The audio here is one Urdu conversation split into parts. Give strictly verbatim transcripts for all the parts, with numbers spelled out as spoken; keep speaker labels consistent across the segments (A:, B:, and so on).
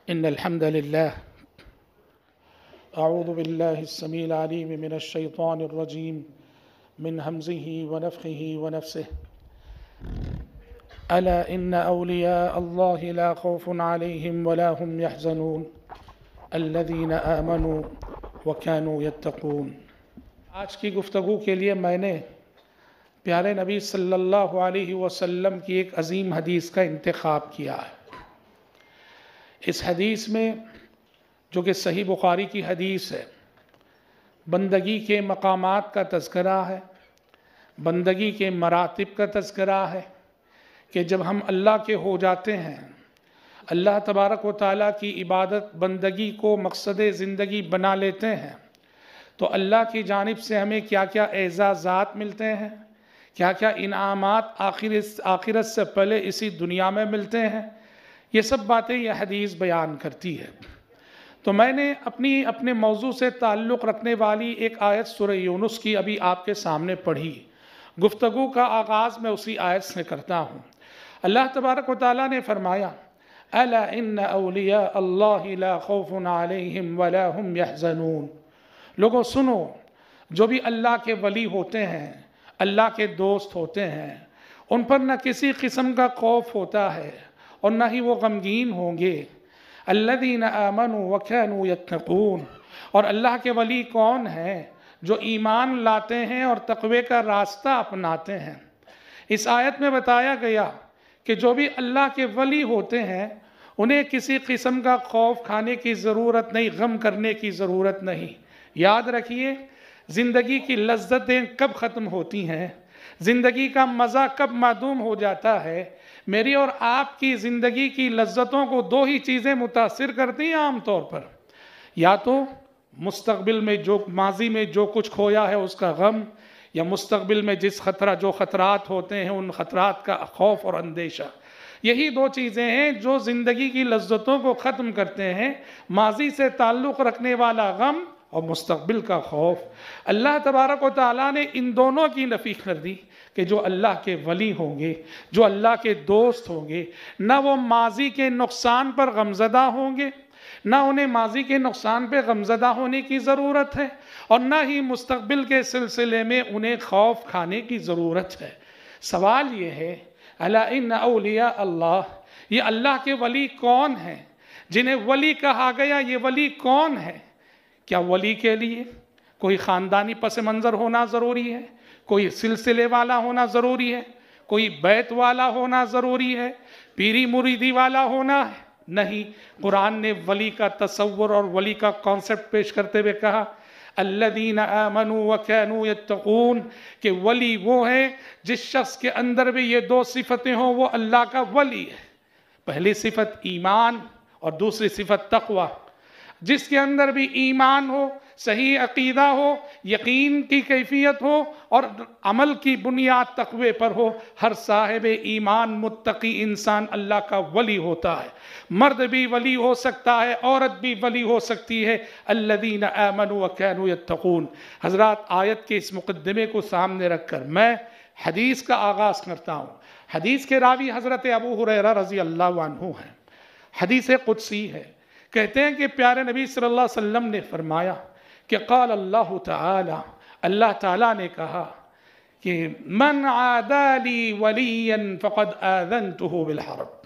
A: إن الحمد لله أعوذ بالله السميع العليم من الشيطان الرجيم من همزه ونفخه ونفسه ألا إن أولياء الله لا خوف عليهم ولا هم يحزنون الذين آمنوا وكانوا يتقون۔ آج کی گفتگو کے لیے میں نے پیارے نبی صلی اللہ علیہ وسلم کی ایک عظیم حدیث کا انتخاب کیا ہے۔ اس حدیث میں جو کہ صحیح بخاری کی حدیث ہے، بندگی کے مقامات کا تذکرہ ہے، بندگی کے مراتب کا تذکرہ ہے کہ جب ہم اللہ کے ہو جاتے ہیں، اللہ تبارک و تعالیٰ کی عبادت بندگی کو مقصد زندگی بنا لیتے ہیں، تو اللہ کی جانب سے ہمیں کیا کیا اعزازات ملتے ہیں، کیا کیا انعامات آخرت سے پہلے اسی دنیا میں ملتے ہیں، یہ سب باتیں یہ حدیث بیان کرتی ہے۔ تو میں نے اپنی اپنے موضوع سے تعلق رکھنے والی ایک آیت سورہ یونس کی ابھی آپ کے سامنے پڑھی۔ گفتگو کا آغاز میں اسی آیت سے کرتا ہوں۔ اللہ تبارک و تعالیٰ نے فرمایا الا ان اولیاء اللہ لا خوف علیہم ولا هم يحزنون۔ لوگوں سنو، جو بھی اللہ کے ولی ہوتے ہیں، اللہ کے دوست ہوتے ہیں، ان پر نہ کسی قسم کا خوف ہوتا ہے اور نہ ہی وہ غمگین ہوں گے۔ الذین آمنوا وکانوا یتقون۔ اور اللہ کے ولی کون ہیں؟ جو ایمان لاتے ہیں اور تقوی کا راستہ اپناتے ہیں۔ اس آیت میں بتایا گیا کہ جو بھی اللہ کے ولی ہوتے ہیں انہیں کسی قسم کا خوف کھانے کی ضرورت نہیں، غم کرنے کی ضرورت نہیں۔ یاد رکھیے، زندگی کی لذتیں کب ختم ہوتی ہیں، زندگی کا مزہ کب معدوم ہو جاتا ہے۔ میری اور آپ کی زندگی کی لذتوں کو دو ہی چیزیں متاثر کرتی ہیں عام طور پر، یا تو مستقبل میں جو ماضی میں جو کچھ کھویا ہے اس کا غم، یا مستقبل میں جس خطرہ جو خطرات ہوتے ہیں ان خطرات کا خوف اور اندیشہ۔ یہی دو چیزیں ہیں جو زندگی کی لذتوں کو ختم کرتے ہیں، ماضی سے تعلق رکھنے والا غم اور مستقبل کا خوف۔ اللہ تبارک و تعالیٰ نے ان دونوں کی نفی کر دی کہ جو اللہ کے ولی ہوں گے، جو اللہ کے دوست ہوں گے، نہ وہ ماضی کے نقصان پر غمزدہ ہوں گے، نہ انہیں ماضی کے نقصان پہ غمزدہ ہونے کی ضرورت ہے، اور نہ ہی مستقبل کے سلسلے میں انہیں خوف کھانے کی ضرورت ہے۔ سوال یہ ہے الا ان اولیاء اللہ، یہ اللہ کے ولی کون ہیں جنہیں ولی کہا گیا؟ یہ ولی کون ہے؟ کیا ولی کے لیے کوئی خاندانی پس منظر ہونا ضروری ہے؟ کوئی سلسلے والا ہونا ضروری ہے؟ کوئی بیت والا ہونا ضروری ہے؟ پیری مریدی والا ہونا ہے؟ نہیں۔ قرآن نے ولی کا تصور اور ولی کا کانسیپٹ پیش کرتے ہوئے کہا الذین آمنوا وکانوا یتقون، کہ ولی وہ ہے جس شخص کے اندر بھی یہ دو صفتیں ہوں، وہ اللہ کا ولی ہے۔ پہلی صفت ایمان اور دوسری صفت تقوی۔ جس کے اندر بھی ایمان ہو، صحیح عقیدہ ہو، یقین کی کیفیت ہو اور عمل کی بنیاد تقوی پر ہو، ہر صاحب ایمان متقی انسان اللہ کا ولی ہوتا ہے۔ مرد بھی ولی ہو سکتا ہے، عورت بھی ولی ہو سکتی ہے۔ الذین آمنوا وکانوا یتقون۔ حضرات، آیت کے اس مقدمے کو سامنے رکھ کر میں حدیث کا آغاز کرتا ہوں۔ حدیث کے راوی حضرت ابو ہریرہ رضی اللہ عنہ ہیں۔ حدیث قدسی ہے۔ کہتے ہیں کہ پیارے نبی صلی اللہ علیہ وسلم نے فرمایا کہ قال اللہ تعالی، اللہ تعالیٰ نے کہا کہ من عادى لي وليا فقد آذنته بالحرب۔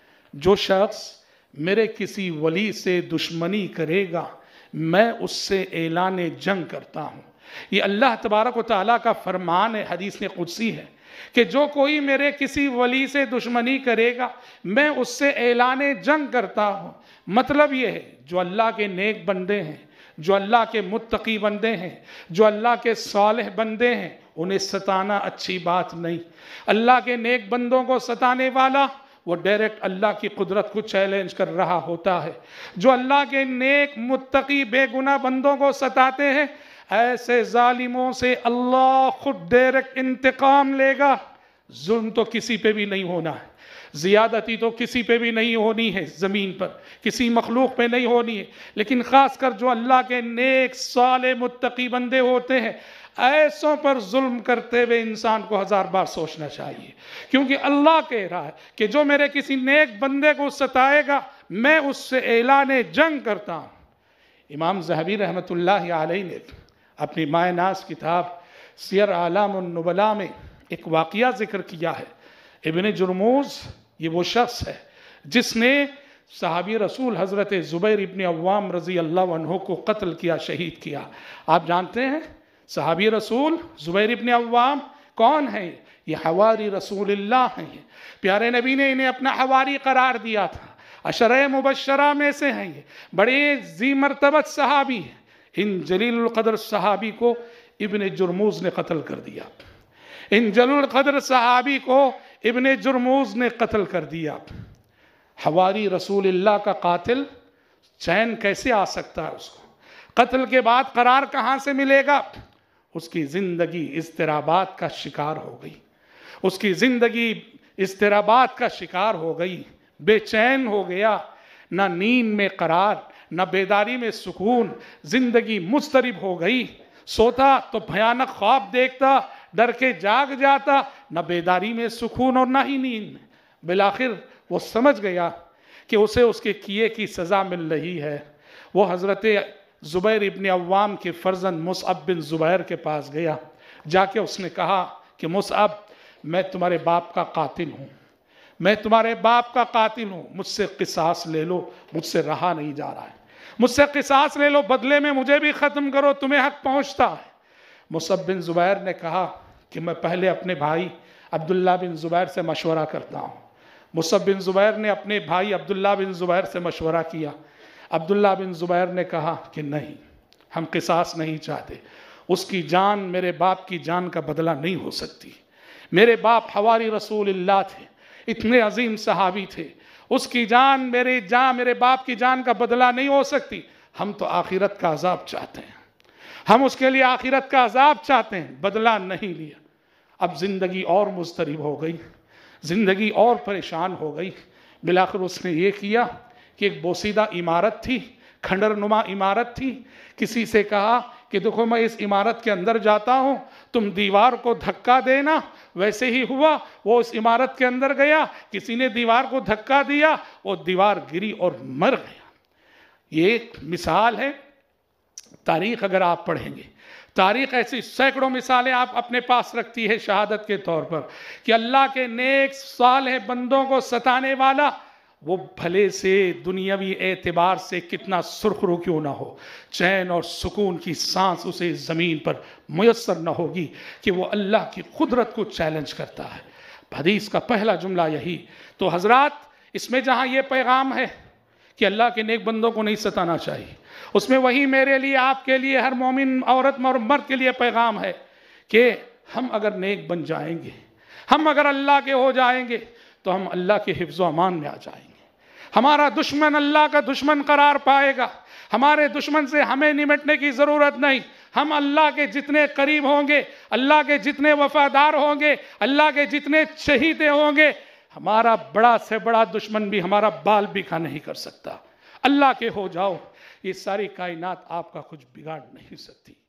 A: جو شخص میرے کسی ولی سے دشمنی کرے گا میں اس سے اعلان جنگ کرتا ہوں۔ یہ اللہ تبارک و تعالیٰ کا فرمان ہے، حدیث قدسی ہے کہ جو کوئی میرے کسی ولی سے دشمنی کرے گا میں اس سے اعلان جنگ کرتا ہوں۔ مطلب یہ ہے جو اللہ کے نیک بندے ہیں، جو اللہ کے متقی بندے ہیں، جو اللہ کے صالح بندے ہیں، انہیں ستانا اچھی بات نہیں۔ اللہ کے نیک بندوں کو ستانے والا وہ ڈائریکٹ اللہ کی قدرت کو چیلنج کر رہا ہوتا ہے۔ جو اللہ کے نیک متقی بے گناہ بندوں کو ستاتے ہیں، ایسے ظالموں سے اللہ خود ڈائریکٹ انتقام لے گا۔ ظلم تو کسی پہ بھی نہیں ہونا ہے، زیادتی تو کسی پہ بھی نہیں ہونی ہے، زمین پر کسی مخلوق پہ نہیں ہونی ہے، لیکن خاص کر جو اللہ کے نیک صالح متقی بندے ہوتے ہیں ایسوں پر ظلم کرتے ہوئے انسان کو ہزار بار سوچنا چاہیے، کیونکہ اللہ کہہ رہا ہے کہ جو میرے کسی نیک بندے کو ستائے گا میں اس سے اعلان جنگ کرتا ہوں۔ امام ذہبی رحمۃ اللہ علیہ نے اپنی مائے ناز کتاب سیر اعلام النبلاء میں ایک واقعہ ذکر کیا ہے۔ ابن جرموز یہ وہ شخص ہے جس نے صحابی رسول حضرت زبیر ابن عوام رضی اللہ عنہ کو قتل کیا، شہید کیا۔ آپ جانتے ہیں صحابی رسول زبیر ابن عوام کون ہیں؟ یہ حواری رسول اللہ ہیں۔ پیارے نبی نے انہیں اپنا حواری قرار دیا تھا، عشرہ مبشرہ میں سے ہیں، یہ بڑے ذی مرتبت صحابی ہیں۔ ان جلیل القدر صحابی کو ابن جرموز نے قتل کر دیا۔ ان جلیل القدر صحابی کو ابن جرموز نے قتل کر دیا۔ حواری رسول اللہ کا قاتل چین کیسے آ سکتا ہے؟ اس کو قتل کے بعد قرار کہاں سے ملے گا؟ اس کی زندگی اضطرابات کا شکار ہو گئی، اس کی زندگی اضطرابات کا شکار ہو گئی، بے چین ہو گیا، نہ نیند میں قرار، نہ بیداری میں سکون، زندگی مضطرب ہو گئی۔ سوتا تو بھیانک خواب دیکھتا، ڈر کے جاگ جاتا، نہ بیداری میں سکون اور نہ ہی نیند۔ بالآخر وہ سمجھ گیا کہ اسے اس کے کیے کی سزا مل رہی ہے۔ وہ حضرت زبیر ابن عوام کے فرزند مصعب بن زبیر کے پاس گیا، جا کے اس نے کہا کہ مصعب، میں تمہارے باپ کا قاتل ہوں، میں تمہارے باپ کا قاتل ہوں، مجھ سے قصاص لے لو، مجھ سے رہا نہیں جا رہا ہے، مجھ سے قصاص لے لو، بدلے میں مجھے بھی ختم کرو، تمہیں حق پہنچتا ہے۔ مصعب بن زبیر نے کہا کہ میں پہلے اپنے بھائی عبداللہ بن زبیر سے مشورہ کرتا ہوں۔ مصعب بن زبیر نے اپنے بھائی عبداللہ بن زبیر سے مشورہ کیا۔ عبداللہ بن زبیر نے کہا کہ نہیں، ہم قصاص نہیں چاہتے، اس کی جان میرے باپ کی جان کا بدلہ نہیں ہو سکتی۔ میرے باپ حواری رسول اللہ تھے، اتنے عظیم صحابی تھے، اس کی جان میرے جان میرے باپ کی جان کا بدلہ نہیں ہو سکتی۔ ہم تو آخرت کا عذاب چاہتے ہیں، ہم اس کے لیے آخرت کا عذاب چاہتے ہیں، بدلہ نہیں لیا۔ اب زندگی اور مضطرب ہو گئی، زندگی اور پریشان ہو گئی۔ بالآخر اس نے یہ کیا کہ ایک بوسیدہ عمارت تھی، کھنڈر نما عمارت تھی، کسی سے کہا کہ دیکھو میں اس عمارت کے اندر جاتا ہوں، تم دیوار کو دھکا دینا۔ ویسے ہی ہوا، وہ اس عمارت کے اندر گیا، کسی نے دیوار کو دھکا دیا، وہ دیوار گری اور مر گیا۔ یہ ایک مثال ہے۔ تاریخ اگر آپ پڑھیں گے، تاریخ ایسی سینکڑوں مثالیں آپ اپنے پاس رکھتی ہے شہادت کے طور پر کہ اللہ کے نیک صالح بندوں کو ستانے والا، وہ بھلے سے دنیاوی اعتبار سے کتنا سرخرو کیوں نہ ہو، چین اور سکون کی سانس اسے زمین پر میسر نہ ہوگی کہ وہ اللہ کی قدرت کو چیلنج کرتا ہے۔ حدیث کا پہلا جملہ یہی۔ تو حضرات، اس میں جہاں یہ پیغام ہے کہ اللہ کے نیک بندوں کو نہیں ستانا چاہیے، اس میں وہی میرے لیے، آپ کے لیے، ہر مومن عورت اور مرد کے لیے پیغام ہے کہ ہم اگر نیک بن جائیں گے، ہم اگر اللہ کے ہو جائیں گے تو ہم اللہ کے حفظ و امان میں آ جائیں گے۔ ہمارا دشمن اللہ کا دشمن قرار پائے گا، ہمارے دشمن سے ہمیں نمٹنے کی ضرورت نہیں۔ ہم اللہ کے جتنے قریب ہوں گے، اللہ کے جتنے وفادار ہوں گے، اللہ کے جتنے شہیدے ہوں گے، ہمارا بڑا سے بڑا دشمن بھی ہمارا بال بھی کھا نہیں کر سکتا۔ اللہ کے ہو جاؤ، یہ ساری کائنات آپ کا کچھ بگاڑ نہیں سکتی۔